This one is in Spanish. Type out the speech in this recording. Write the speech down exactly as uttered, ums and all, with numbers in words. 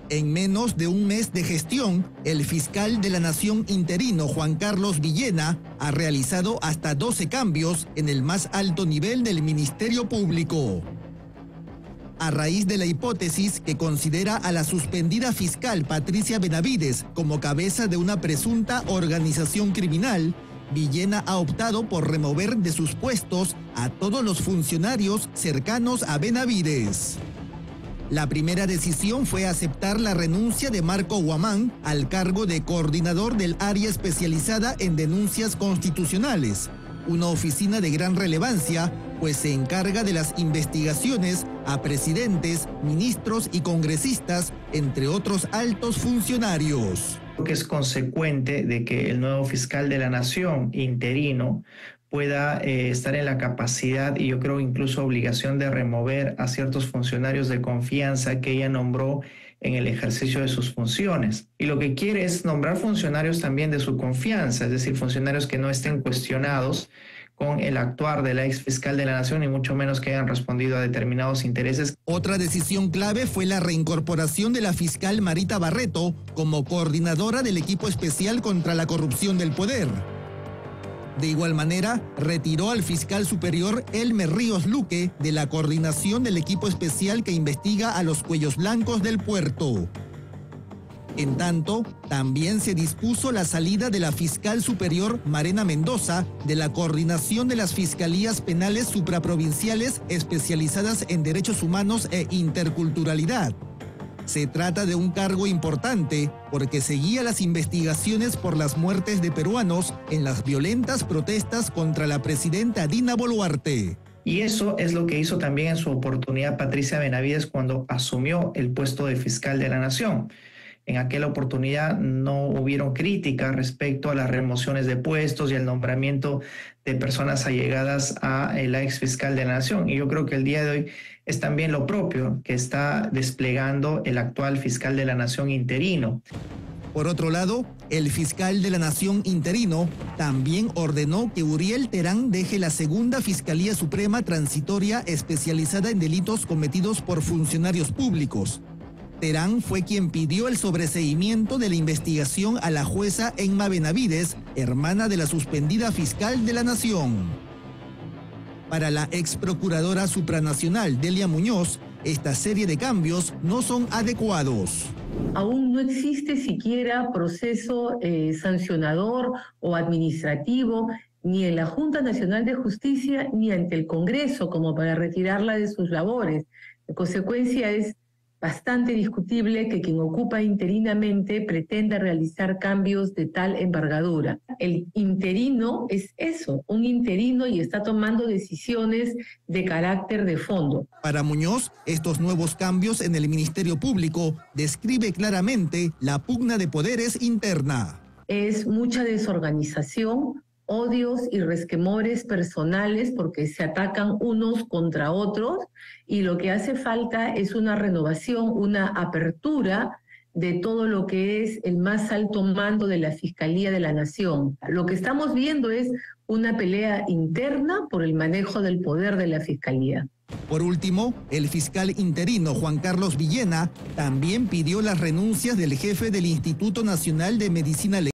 En menos de un mes de gestión, el fiscal de la Nación interino, Juan Carlos Villena, ha realizado hasta doce cambios en el más alto nivel del Ministerio Público. A raíz de la hipótesis que considera a la suspendida fiscal Patricia Benavides como cabeza de una presunta organización criminal, Villena ha optado por remover de sus puestos a todos los funcionarios cercanos a Benavides. La primera decisión fue aceptar la renuncia de Marco Guamán al cargo de coordinador del área especializada en denuncias constitucionales, una oficina de gran relevancia, pues se encarga de las investigaciones a presidentes, ministros y congresistas, entre otros altos funcionarios. Creo que es consecuente de que el nuevo fiscal de la Nación interino pueda eh, estar en la capacidad y yo creo incluso obligación de remover a ciertos funcionarios de confianza que ella nombró en el ejercicio de sus funciones. Y lo que quiere es nombrar funcionarios también de su confianza, es decir, funcionarios que no estén cuestionados con el actuar de la ex fiscal de la Nación y mucho menos que hayan respondido a determinados intereses. Otra decisión clave fue la reincorporación de la fiscal Marita Barreto como coordinadora del equipo especial contra la corrupción del poder. De igual manera, retiró al fiscal superior Elmer Ríos Luque de la coordinación del equipo especial que investiga a los cuellos blancos del puerto. En tanto, también se dispuso la salida de la fiscal superior Marena Mendoza de la coordinación de las fiscalías penales supraprovinciales especializadas en derechos humanos e interculturalidad. Se trata de un cargo importante porque seguía las investigaciones por las muertes de peruanos en las violentas protestas contra la presidenta Dina Boluarte. Y eso es lo que hizo también en su oportunidad Patricia Benavides cuando asumió el puesto de fiscal de la Nación. En aquella oportunidad no hubieron críticas respecto a las remociones de puestos y el nombramiento de personas allegadas a la ex fiscal de la Nación. Y yo creo que el día de hoy es también lo propio que está desplegando el actual fiscal de la Nación interino. Por otro lado, el fiscal de la Nación interino también ordenó que Uriel Terán deje la segunda Fiscalía Suprema Transitoria especializada en delitos cometidos por funcionarios públicos. Terán fue quien pidió el sobreseimiento de la investigación a la jueza Emma Benavides, hermana de la suspendida fiscal de la Nación. Para la ex procuradora supranacional Delia Muñoz, esta serie de cambios no son adecuados. Aún no existe siquiera proceso eh, sancionador o administrativo ni en la Junta Nacional de Justicia ni ante el Congreso como para retirarla de sus labores. La consecuencia es bastante discutible que quien ocupa interinamente pretenda realizar cambios de tal envergadura. El interino es eso, un interino y está tomando decisiones de carácter de fondo. Para Muñoz, estos nuevos cambios en el Ministerio Público describe claramente la pugna de poderes interna. Es mucha desorganización, odios y resquemores personales porque se atacan unos contra otros y lo que hace falta es una renovación, una apertura de todo lo que es el más alto mando de la Fiscalía de la Nación. Lo que estamos viendo es una pelea interna por el manejo del poder de la Fiscalía. Por último, el fiscal interino Juan Carlos Villena también pidió las renuncias del jefe del Instituto Nacional de Medicina Legal